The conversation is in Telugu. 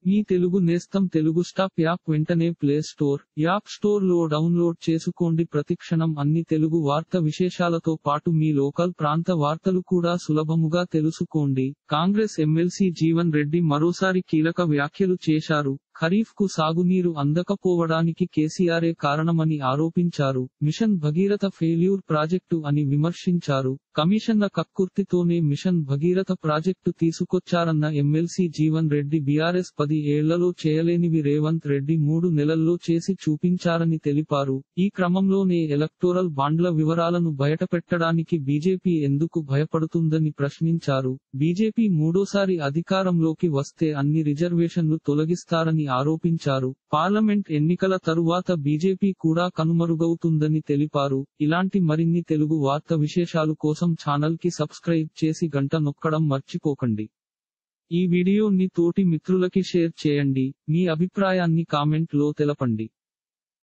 మీ తెలుగు నేస్తం తెలుగు స్టాప్ యాప్ వెంటనే ప్లే స్టోర్, యాప్ స్టోర్ లో డౌన్లోడ్ చేసుకోండి. ప్రతిక్షణం అన్ని తెలుగు వార్త విశేషాలతో పాటు మీ లోకల్ ప్రాంత వార్తలు కూడా సులభముగా తెలుసుకోండి. కాంగ్రెస్ ఎమ్మెల్సీ జీవన్ రెడ్డి మరోసారి కీలక వ్యాఖ్యలు చేశారు. ఖరీఫ్ కు సాగునీరు అందకపోవడానికి కేసీఆరే కారణమని ఆరోపించారు. మిషన్ భగీరథ ఫెయిల్యూర్ ప్రాజెక్టు అని విమర్శించారు. కమిషన్ల కక్కుర్తితోనే మిషన్ భగీరథ ప్రాజెక్టు తీసుకొచ్చారన్న ఎమ్మెల్సీ జీవన్ రెడ్డి బీఆర్ఎస్ 10 ఏళ్లలో చేయలేనివి రేవంత్ రెడ్డి 3 నెలల్లో చేసి చూపించారని తెలిపారు. ఈ క్రమంలోనే ఎలక్టోరల్ బాండ్ల వివరాలను బయటపెట్టడానికి బీజేపీ ఎందుకు భయపడుతుందని ప్రశ్నించారు. బీజేపీ మూడోసారి అధికారంలోకి వస్తే అన్ని రిజర్వేషన్లు తొలగిస్తారని ఆరోపించారు. పార్లమెంట్ ఎన్నికల తరువాత బీజేపీ కూడా కనుమరుగవుతుందని తెలిపారు. ఇలాంటి మరిన్ని తెలుగు వార్త విశేషాలు కోసం ఛానల్ కి సబ్స్క్రైబ్ చేసి గంట నొక్కడం మర్చిపోకండి. ఈ వీడియోని తోటి మిత్రులకి షేర్ చేయండి. మీ అభిప్రాయాన్ని కామెంట్ లో తెలపండి.